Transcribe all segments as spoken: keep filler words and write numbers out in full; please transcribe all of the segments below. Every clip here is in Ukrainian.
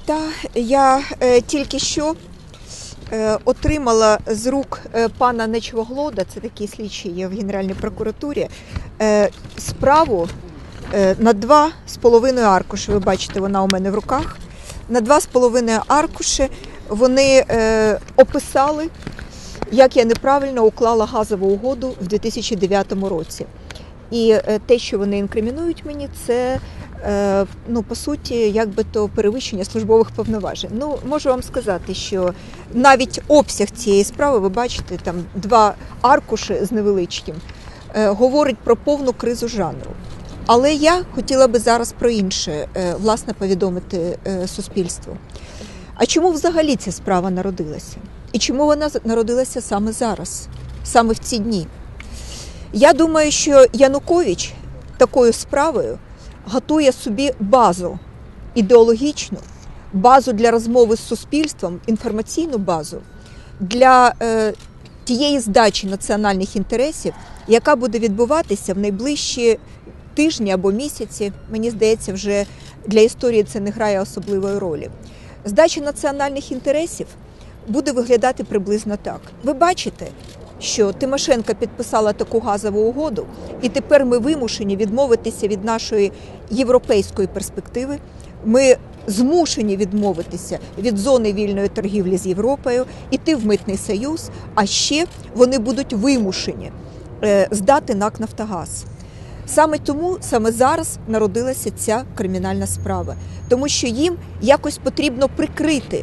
Та я е, тільки що е, отримала з рук е, пана Нечвоглода, це такий слідчий є в Генеральній прокуратурі, е, справу е, на два з половиною аркуші. Ви бачите, вона у мене в руках. На два з половиною аркуші вони е, описали, як я неправильно уклала газову угоду в дві тисячі дев'ятому році. І е, те, що вони інкримінують мені, це ну, по суті, якби то перевищення службових повноважень. Ну, можу вам сказати, що навіть обсяг цієї справи, ви бачите, там два аркуші з невеличким, е, говорить про повну кризу жанру. Але я хотіла би зараз про інше, е, власне, повідомити е, суспільству. А чому взагалі ця справа народилася? І чому вона народилася саме зараз, саме в ці дні? Я думаю, що Янукович такою справою готує собі базу ідеологічну, базу для розмови з суспільством, інформаційну базу для е, тієї здачі національних інтересів, яка буде відбуватися в найближчі тижні або місяці. Мені здається, вже для історії це не грає особливої ролі. Здача національних інтересів буде виглядати приблизно так. Ви бачите, що Тимошенко підписала таку газову угоду, і тепер ми вимушені відмовитися від нашої європейської перспективи. Ми змушені відмовитися від зони вільної торгівлі з Європою, іти в Митний Союз, а ще вони будуть вимушені здати НАК «Нафтогаз». Саме тому, саме зараз народилася ця кримінальна справа, тому що їм якось потрібно прикрити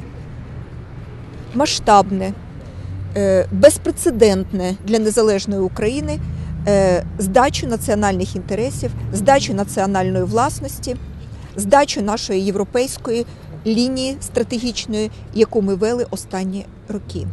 масштабне, безпрецедентне для незалежної України здачу національних інтересів, здачу національної власності, здачу нашої європейської лінії стратегічної, яку ми вели останні роки.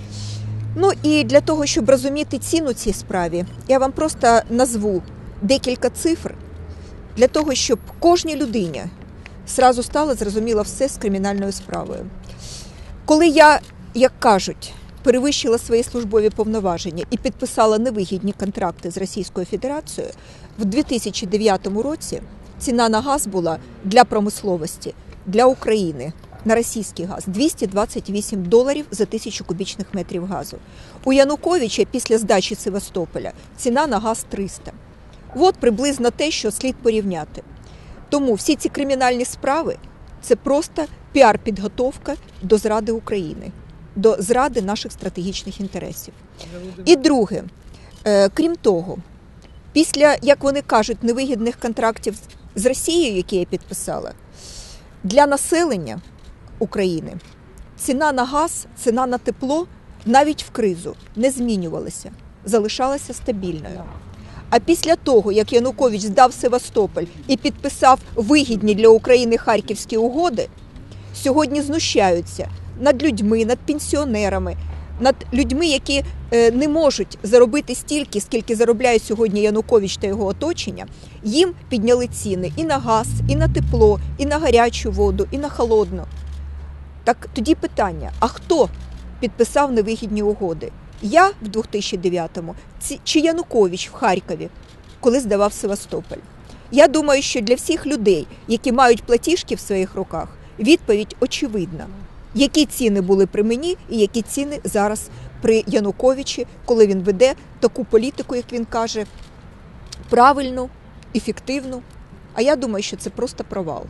Ну і для того, щоб розуміти ціну цій справі, я вам просто назву декілька цифр, для того, щоб кожній людині зразу стало зрозуміло все з кримінальною справою. Коли я, як кажуть, перевищила свої службові повноваження і підписала невигідні контракти з Російською Федерацією, в дві тисячі дев'ятому році ціна на газ була для промисловості, для України, на російський газ двісті двадцять вісім доларів за тисячу кубічних метрів газу. У Януковича після здачі Севастополя ціна на газ триста. От приблизно те, що слід порівняти. Тому всі ці кримінальні справи – це просто піар-підготовка до зради України, до зради наших стратегічних інтересів. І друге, крім того, після, як вони кажуть, невигідних контрактів з Росією, які я підписала, для населення України ціна на газ, ціна на тепло навіть в кризу не змінювалася, залишалася стабільною. А після того, як Янукович здав Севастополь і підписав вигідні для України Харківські угоди, сьогодні знущаються над людьми, над пенсіонерами, над людьми, які не можуть заробити стільки, скільки заробляє сьогодні Янукович та його оточення. Їм підняли ціни і на газ, і на тепло, і на гарячу воду, і на холодну. Так тоді питання, а хто підписав невигідні угоди? Я в дві тисячі дев'ятому чи Янукович в Харкові, коли здавав Севастополь? Я думаю, що для всіх людей, які мають платіжки в своїх руках, відповідь очевидна. Які ціни були при мені і які ціни зараз при Януковичі, коли він веде таку політику, як він каже, правильну, ефективну. А я думаю, що це просто провал.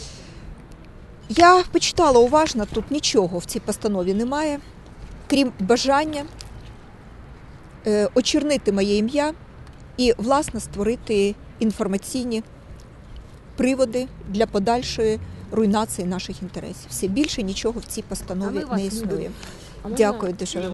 Я почитала уважно, тут нічого в цій постанові немає, крім бажання е, очернити моє ім'я і, власне, створити інформаційні приводи для подальшої руйнації наших інтересів. Все більше нічого в цій постанові не існує. Дякую дуже.